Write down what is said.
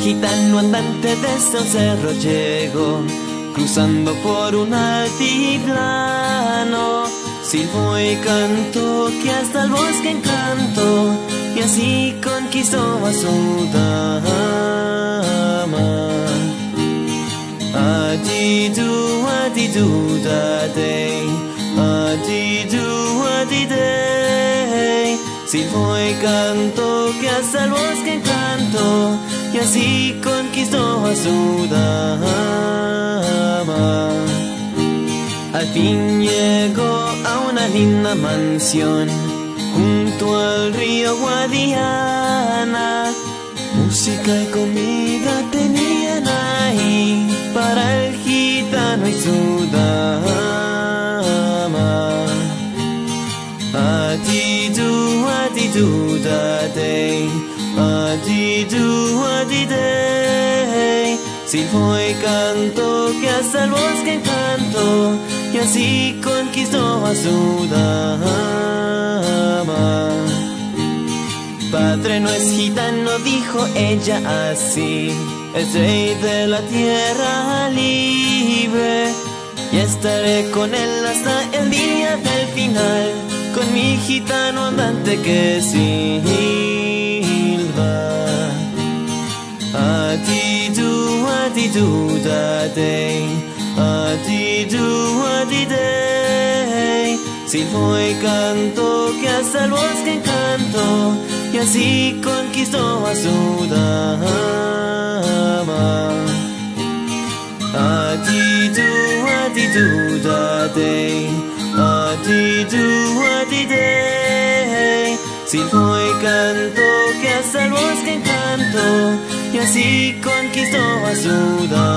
gitano andante desde un cerro llegó, cruzando por un altiplano. Silbó y cantó que hasta el bosque encantó, y así conquistó a su dama. Adidu, adidu, dadey, adidu, adidey. Silbó y cantó que hasta el bosque encantó, y así conquistó a su dama. Al fin llegó a una linda mansión junto al río Guadiana. Música y comida tenían ahí para el gitano y su dama. Adidu, adidu, dadey, adidu, adidey. Silbó y cantó que hasta el bosque encantó, y así conquistó a su dama. Padre no es gitano, dijo ella así, es rey de la tierra libre, y estaré con él hasta el día del final, con mi gitano andante que silba. Adidu, adidu, dadey, adidu, adidey. Silbó y cantó que hasta el bosque encantó, y así conquistó a su dama. Adidu, adidu, dadey, adidu, adidey. Silbó y cantó que hasta el bosque encantó, y así conquistó a su dama.